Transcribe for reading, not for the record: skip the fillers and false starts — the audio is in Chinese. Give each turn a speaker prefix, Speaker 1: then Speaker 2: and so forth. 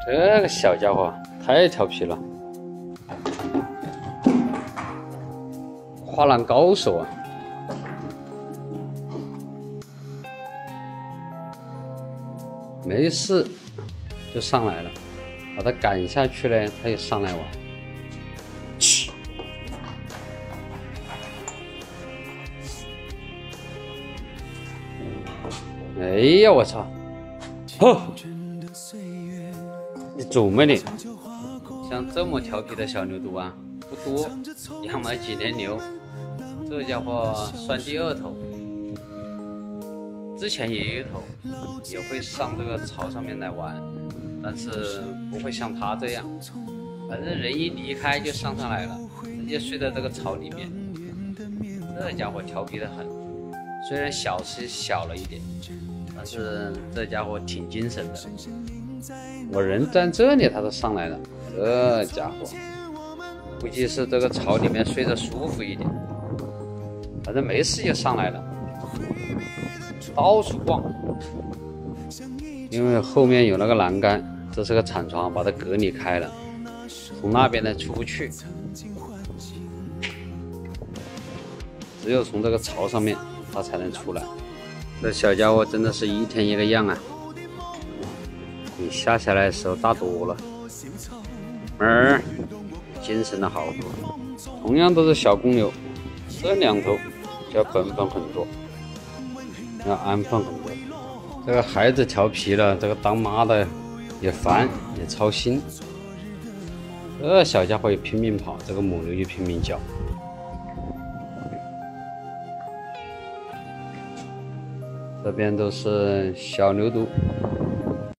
Speaker 1: 这个小家伙太调皮了，跨栏高手啊！没事就上来了，把他赶下去呢，他也上来玩。去！哎呀，我操！呵，你肿没你？像这么调皮的小牛犊啊，不多，养了几年牛，这家伙算第二头。之前也有一头，也会上这个草上面来玩，但是不会像他这样，反正人一离开就上来了，直接睡在这个草里面。这家伙调皮得很，虽然小是小了一点，但是这家伙挺精神的。我人在这里，他都上来了，这家伙估计是这个草里面睡着舒服一点，反正没事就上来了。到处逛，因为后面有那个栏杆，这是个铲床，把它隔离开了，从那边呢出不去，只有从这个槽上面它才能出来。这小家伙真的是一天一个样啊，比下下来的时候大多了。精神的好多，同样都是小公牛，这两头就要本分很多，要安分很多。这个孩子调皮了，这个当妈的也烦也操心。这小家伙也拼命跑，这个母牛就拼命叫。这边都是小牛犊，